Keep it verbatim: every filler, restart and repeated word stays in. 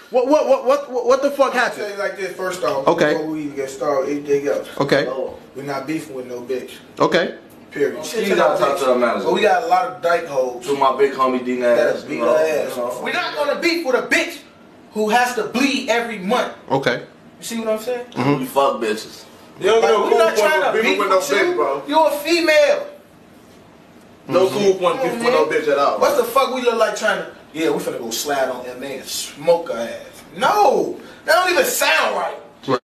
What what what what what the fuck I'll happened? tell you like this first off. Okay. Before we even get started, anything else. Okay. We're not beefing with no bitch. Okay. Period. You gotta talk to her manager. But we got a lot of dyke hoes. To my big homie D That'll Nash. beat her ass off. We're not gonna beef with a bitch who has to bleed every month. Okay. You see what I'm saying? Mm-hmm. You fuck bitches. You don't Like, know we're cool not points trying for to beefing beef with no with bitch, you. bro. You're a female. No cool point beefing with no bitch at all. What's the fuck we look like trying to? Yeah, we finna go slide on M A and smoke her ass. No, that don't even sound right.